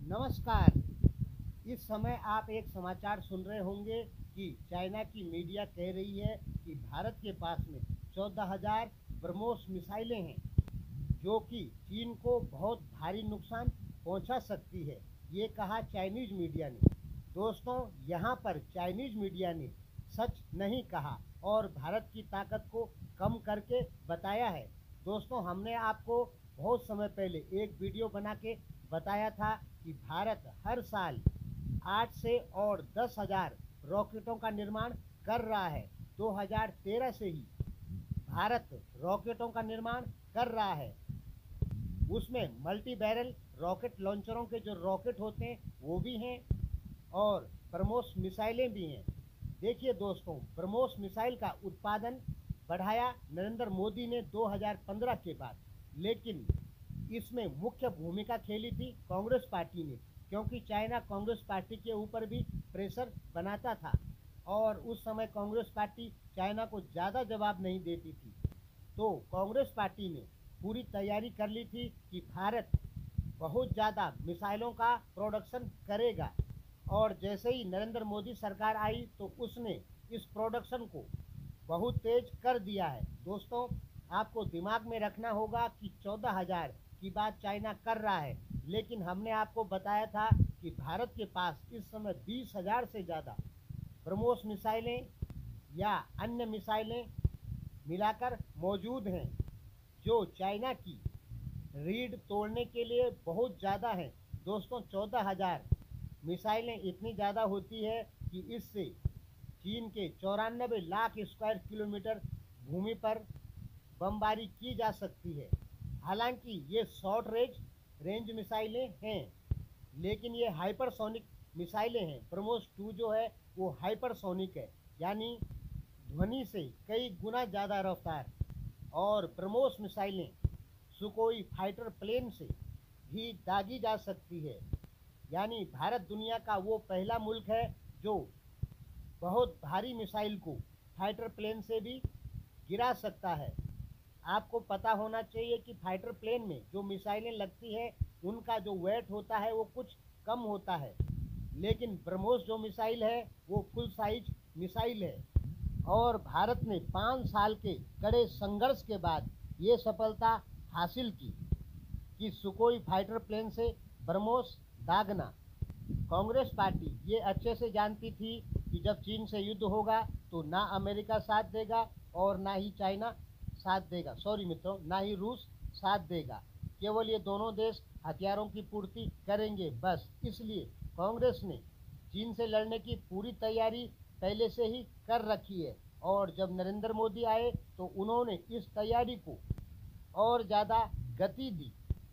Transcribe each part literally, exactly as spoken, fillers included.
नमस्कार। इस समय आप एक समाचार सुन रहे होंगे कि चाइना की मीडिया कह रही है कि भारत के पास में चौदह हज़ार ब्रह्मोस मिसाइलें हैं जो कि चीन को बहुत भारी नुकसान पहुंचा सकती है। ये कहा चाइनीज़ मीडिया ने। दोस्तों, यहाँ पर चाइनीज़ मीडिया ने सच नहीं कहा और भारत की ताकत को कम करके बताया है। दोस्तों, हमने आपको बहुत समय पहले एक वीडियो बना के बताया था कि भारत हर साल आठ से और दस हज़ार रॉकेटों का निर्माण कर रहा है। दो हज़ार तेरह से ही भारत रॉकेटों का निर्माण कर रहा है। उसमें मल्टी बैरल रॉकेट लॉन्चरों के जो रॉकेट होते हैं वो भी हैं और ब्रह्मोस मिसाइलें भी हैं। देखिए दोस्तों, ब्रह्मोस मिसाइल का उत्पादन बढ़ाया नरेंद्र मोदी ने दो हज़ार पंद्रह के बाद, लेकिन इसमें मुख्य भूमिका खेली थी कांग्रेस पार्टी ने, क्योंकि चाइना कांग्रेस पार्टी के ऊपर भी प्रेशर बनाता था और उस समय कांग्रेस पार्टी चाइना को ज़्यादा जवाब नहीं देती थी। तो कांग्रेस पार्टी ने पूरी तैयारी कर ली थी कि भारत बहुत ज़्यादा मिसाइलों का प्रोडक्शन करेगा और जैसे ही नरेंद्र मोदी सरकार आई तो उसने इस प्रोडक्शन को बहुत तेज कर दिया है। दोस्तों, आपको दिमाग में रखना होगा कि चौदह हज़ार की बात चाइना कर रहा है, लेकिन हमने आपको बताया था कि भारत के पास इस समय बीस हज़ार से ज़्यादा ब्रह्मोस मिसाइलें या अन्य मिसाइलें मिलाकर मौजूद हैं जो चाइना की रीढ़ तोड़ने के लिए बहुत ज़्यादा हैं। दोस्तों, चौदह हज़ार मिसाइलें इतनी ज़्यादा होती है कि इससे चीन के चौरानबे लाख स्क्वायर किलोमीटर भूमि पर बमबारी की जा सकती है। हालांकि ये शॉर्ट रेंज रेंज मिसाइलें हैं, लेकिन ये हाइपरसोनिक मिसाइलें हैं। ब्रह्मोस टू जो है वो हाइपरसोनिक है, यानी ध्वनि से कई गुना ज़्यादा रफ्तार। और ब्रह्मोस मिसाइलें सुकोई फाइटर प्लेन से भी दागी जा सकती है। यानी भारत दुनिया का वो पहला मुल्क है जो बहुत भारी मिसाइल को फाइटर प्लेन से भी गिरा सकता है। आपको पता होना चाहिए कि फाइटर प्लेन में जो मिसाइलें लगती है उनका जो वेट होता है वो कुछ कम होता है, लेकिन ब्रह्मोस जो मिसाइल है वो फुल साइज मिसाइल है। और भारत ने पाँच साल के कड़े संघर्ष के बाद ये सफलता हासिल की कि सुकोई फाइटर प्लेन से ब्रह्मोस दागना। कांग्रेस पार्टी ये अच्छे से जानती थी कि जब चीन से युद्ध होगा तो ना अमेरिका साथ देगा और ना ही चाइना साथ देगा, सॉरी मित्रों, ना ही रूस साथ देगा। केवल ये दोनों देश हथियारों की पूर्ति करेंगे बस। इसलिए कांग्रेस ने चीन से लड़ने की पूरी तैयारी पहले से ही कर रखी है और जब नरेंद्र मोदी आए तो उन्होंने इस तैयारी को और ज़्यादा गति दी।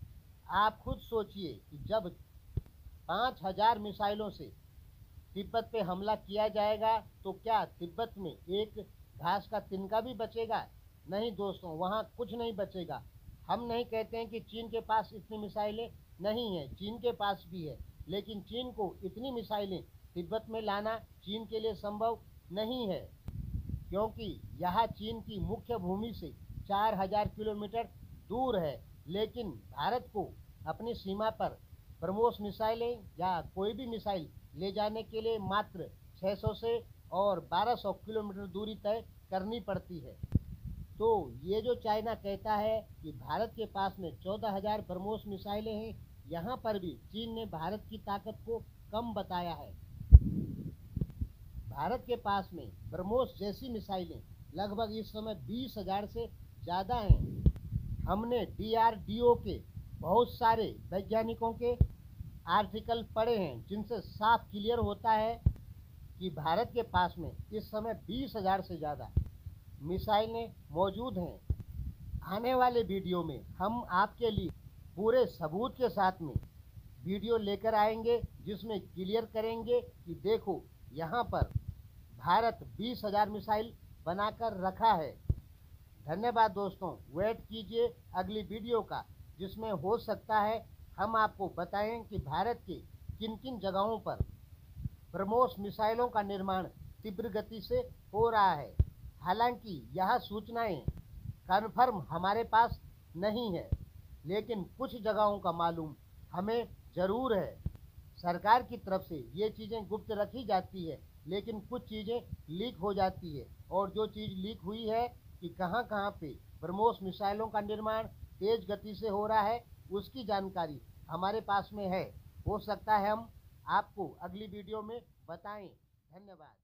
आप खुद सोचिए कि जब पाँच हज़ार मिसाइलों से तिब्बत पे हमला किया जाएगा तो क्या तिब्बत में एक घास का तिनका भी बचेगा? नहीं दोस्तों, वहाँ कुछ नहीं बचेगा। हम नहीं कहते हैं कि चीन के पास इतनी मिसाइलें नहीं हैं, चीन के पास भी है, लेकिन चीन को इतनी मिसाइलें तिब्बत में लाना चीन के लिए संभव नहीं है, क्योंकि यहाँ चीन की मुख्य भूमि से चार हज़ार किलोमीटर दूर है। लेकिन भारत को अपनी सीमा पर ब्रह्मोस मिसाइलें या कोई भी मिसाइल ले जाने के लिए मात्र छह सौ से और बारह सौ किलोमीटर दूरी तय करनी पड़ती है। तो ये जो चाइना कहता है कि भारत के पास में चौदह हज़ार ब्रह्मोस मिसाइलें हैं, यहाँ पर भी चीन ने भारत की ताकत को कम बताया है। भारत के पास में ब्रह्मोस जैसी मिसाइलें लगभग इस समय बीस हज़ार से ज़्यादा हैं। हमने डी आर डी ओ के बहुत सारे वैज्ञानिकों के आर्टिकल पढ़े हैं जिनसे साफ क्लियर होता है कि भारत के पास में इस समय बीस हज़ार से ज़्यादा मिसाइलें मौजूद हैं। आने वाले वीडियो में हम आपके लिए पूरे सबूत के साथ में वीडियो लेकर आएंगे जिसमें क्लियर करेंगे कि देखो यहाँ पर भारत बीस हज़ार मिसाइल बनाकर रखा है। धन्यवाद दोस्तों, वेट कीजिए अगली वीडियो का, जिसमें हो सकता है हम आपको बताएं कि भारत के किन किन जगहों पर ब्रह्मोस मिसाइलों का निर्माण तीव्र गति से हो रहा है। हालांकि यह सूचनाएं कन्फर्म हमारे पास नहीं है, लेकिन कुछ जगहों का मालूम हमें ज़रूर है। सरकार की तरफ से ये चीज़ें गुप्त रखी जाती है, लेकिन कुछ चीज़ें लीक हो जाती है। और जो चीज़ लीक हुई है कि कहाँ कहाँ पे ब्रह्मोस मिसाइलों का निर्माण तेज गति से हो रहा है, उसकी जानकारी हमारे पास में है। हो सकता है हम आपको अगली वीडियो में बताएं। धन्यवाद।